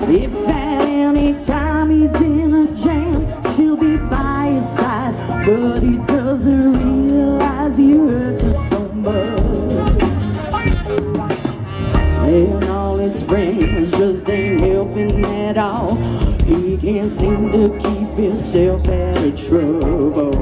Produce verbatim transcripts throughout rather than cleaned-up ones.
If at any time he's in a jam, she'll be by his side, but he doesn't realize he hurts her so much. And all his friends just ain't helping at all. He can't seem to keep himself out of trouble.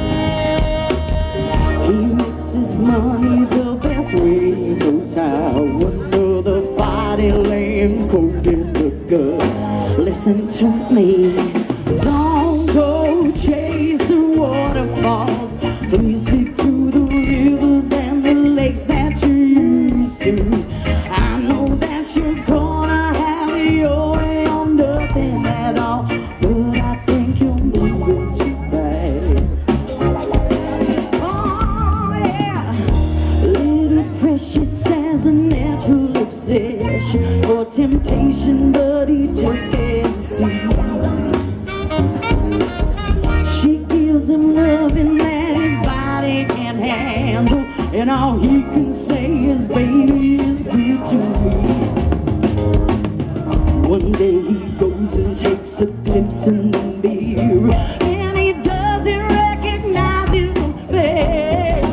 He makes his money the best way he knows how. Another body laying cold in the gut. Listen to me, don't go chasing waterfalls. Please stick to the rivers and the lakes that you used to. I know that you're gonna have your way on nothing at all, but I think you're moving too fast. Oh yeah, little precious has a natural obsession for temptation, but he just can't see. She gives him loving that his body can't handle, and all he can say is, baby, is good to me. One day he goes and takes a glimpse in the mirror, and he doesn't recognize his own face.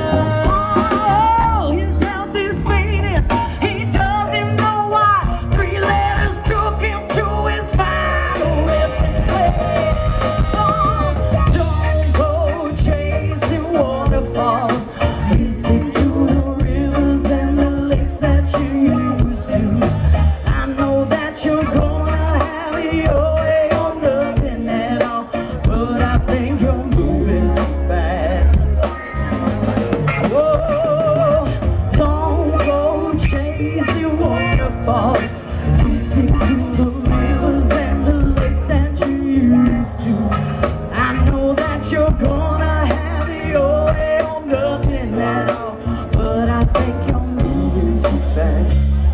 Oh, his health is fading, he doesn't know why. Three letters took him to his final resting place. Oh, don't go chasing waterfalls. Please stick to the rivers and the lakes that you used to. I know that you're gonna have your way on nothing at all, but I think you're moving too fast. Whoa, don't go chasing waterfalls. Please stick to the rivers and the lakes that you used to. I know that you're gonna have your way on nothing at all, but I think you're moving too fast.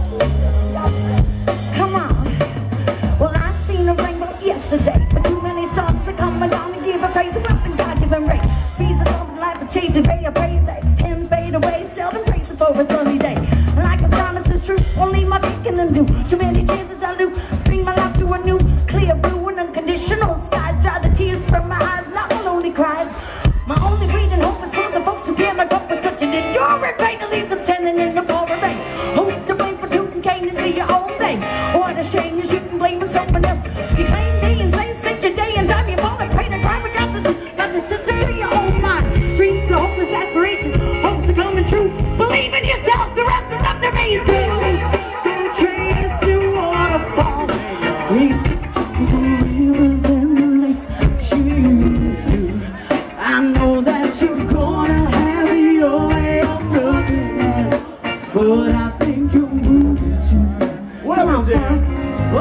Come on. Well, I seen a rainbow yesterday, but too many stars are coming down to give a praise. Up and God give them rain. Peace of love and life will change and pay. I pray that ten fade away, seldom praising for a sunny day. Like his promise is true, only my thinking and do. Too many chances I lose, bring my life to a new, clear blue and unconditional skies. Dry the tears from my eyes, not my lonely cries. My only breathing hope is for the folks who can't look up with such an enduring pain that leaves them standing in the pouring rain. Who's to blame for tooting cane and do your own thing? What a shame you shouldn't blame on someone else. You claim day and say such a day and time you fall and pray to cry regardless. Got to system to your own mind. Dreams are hopeless aspirations, hopes are coming true. Believe in yourself, the rest is up to me. You do. Chasing waterfalls. Please stick to the rivers and the lakes that you used to. I know that you're gonna have your way on nothing else, but I think you're moving too fast. What up, is it? Oh.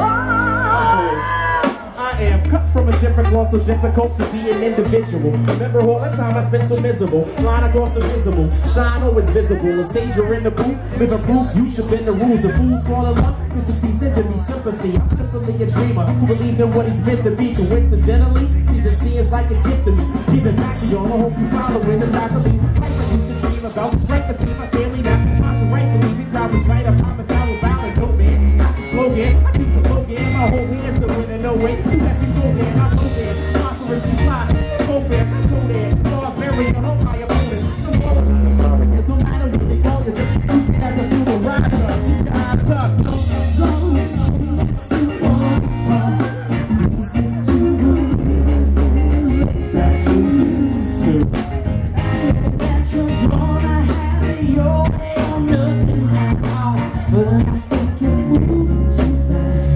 I am cut from a different cloth, so difficult to be an individual. Remember all the time I spent so miserable, flying across the visible, shine always visible. A stage you're in the booth, living proof you should bend the rules. A fool's fall in love is to tease into me sympathy. I'm simply a dreamer who believed in what he's meant to be. Coincidentally, sees and seeing is like a gift to me. Give it back to y'all, I hope you following the faculty. Like I used to dream about, break the feed my family now. I should rightfully think I was right. I promise I will bow and go, man. That's the slogan, I keep the slogan. My whole hands to win and no way. You got me so there, I'm so there. Phosphorus be fly, go there, I go there. Stars buried on all my opponents. No more of these stories, no matter what they call you, just use it as a fuel to rise up. Keep your eyes up. Don't go chasing waterfalls. Listen to the rivers and the lakes that you used to. I know that you're gonna have your way on nothing at all, but I think you're moving too fast.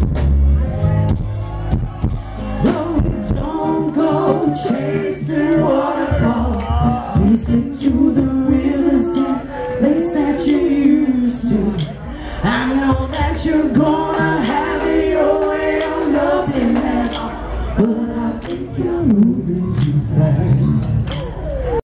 No, don't go chasing waterfalls. Please stick to the rivers and lakes that you used to. I know that you're gonna have your way on nothing at all, but I think you're moving too